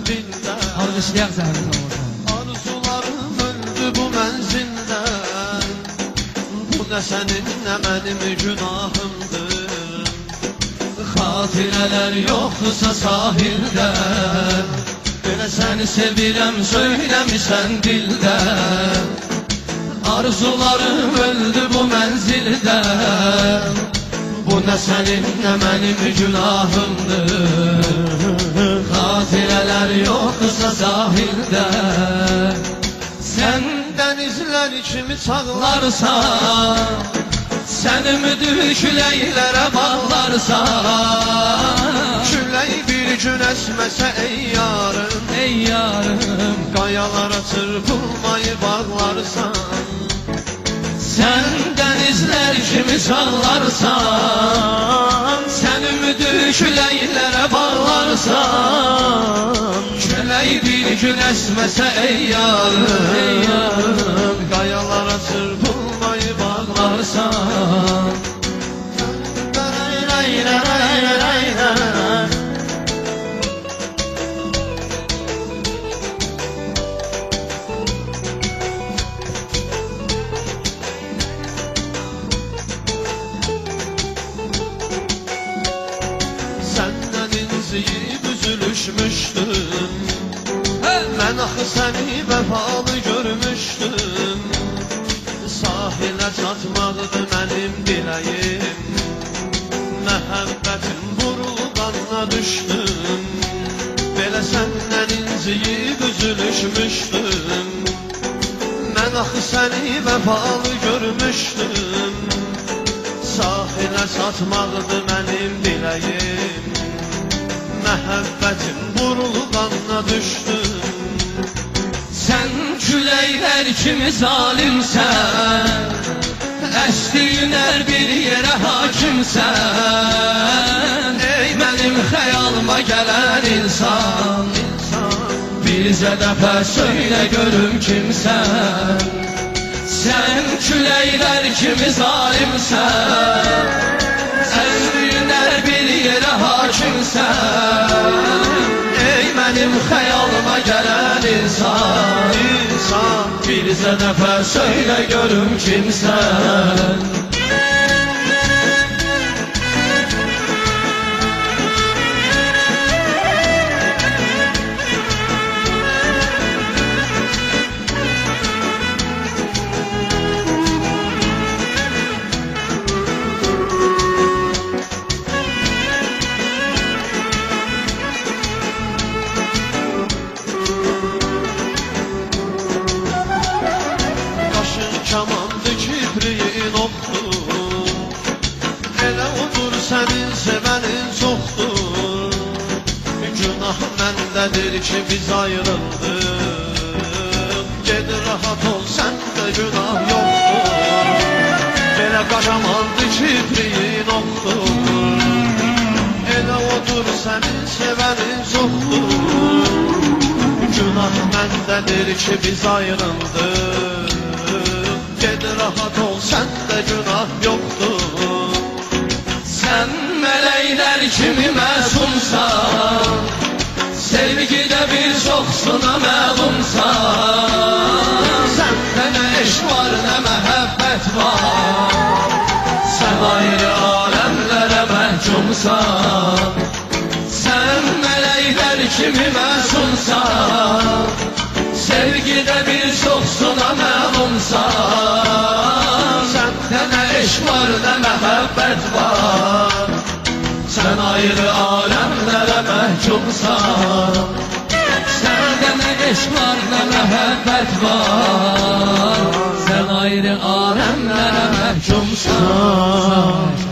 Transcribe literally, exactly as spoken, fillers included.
dildə. Alqışlayaq zəhmət olmasa. Arzularım öldü bu mənzildə. Bu nə sənin, nə mənim günahımdır. Xatirələr yoxdursa sahildə. Belə səni sevirəm, söyləmişsən dildə. Arzularım öldü bu mənzildə. Bu nə sənin, nə mənim günahımdır. Xatirələr yoxdursa sahildə. Sən dənizlər kimi çağlarsan, sən ümidi küləklərə bağlarsan. Külək bir gün əsməsə ey yarım, Ey yarım, qayalara çırpılmayı bağlarsan. sən dənizlər kimi çağlarsan, Sən ümidi küləklərə bağlarsan. Külək bir gün əsməsə ey yarım, ey yarım, qayalara çırpılmayı bağlarsan. Səndən inciyib üzülüşmüşdüm. Mən axı səni vəfalı görmüşdüm. Sahilə çatmaqdı mənim diləyim. Məhəbbətim vurulub qanına düşdüm. Belə səndən inciyib üzülüşmüşdüm. Mən axı səni vəfalı görmüşdüm. Sahilə çatmaqdı mənim diləyim. Məhəbbətim vurulub qanına düşdüm. sən küləklər kimi zalimsən, əsdiyin hər bir yerə hakimsən. Ey mənim xəyalıma gələn insan, bizə dəfə söylə görüm kimsən. Sən küləklər kimi zalimsən, əsdiyin hər bir yerə hakimsən. Ey mənim xəyalıma gələn insan, İnsan bizə dəfə söylə görüm kimsən. Kamandı kibriyin oxdur. Elə odur sənin sevənin çoxdur. Günah məndədir ki biz ayrıldıq. Ged rahat ol səndə günah yoxdur. Elə qaşamandı kibriyin oxdur. Elə odur sənin sevənin çoxdur. Günah məndədir ki biz ayrıldıq. Ged rahat ol, səndə günah yoxdur. Sən mələklər kimi məsumsan, sevgidə bir çoxsuna məlumsan. Səndə nə eşq var, nə məhəbbət var, sən ayrı aləmlərə məhkumsan. Sən mələklər kimi məsumsan, sevgidə bir çoxsuna məlumsan. Səndə nə eşq var, nə məhəbbət var, sən ayrı aləmlərə məhkumsan. Səndə nə eşq var, nə məhəbbət var, sən ayrı aləmlərə məhkumsan.